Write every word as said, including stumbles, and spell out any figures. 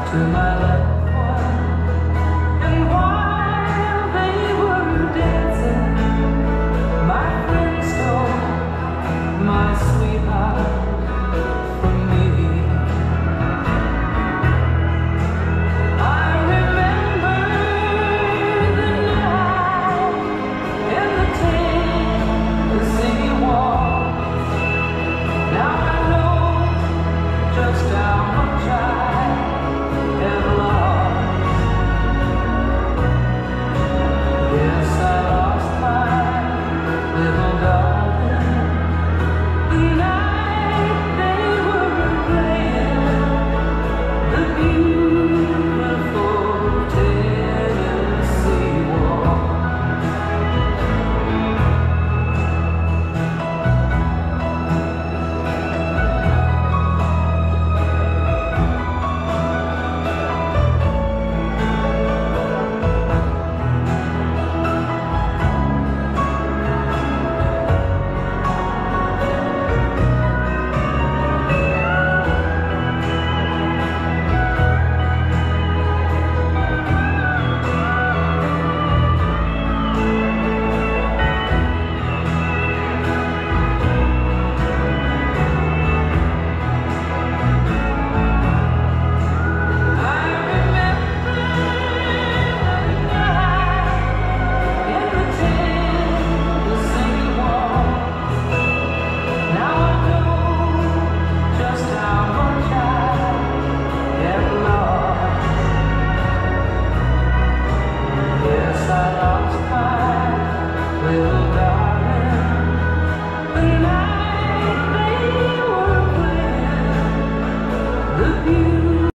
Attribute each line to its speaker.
Speaker 1: to my loved one. And while they were dancing, my friend stole my sweetheart from me. I remember the night and the Tennessee waltz. Now I know just how much I have lost. Yes, I lost my little darling the night they were playing the beautiful Tennessee waltz. Little darling, the night they were playing the beautiful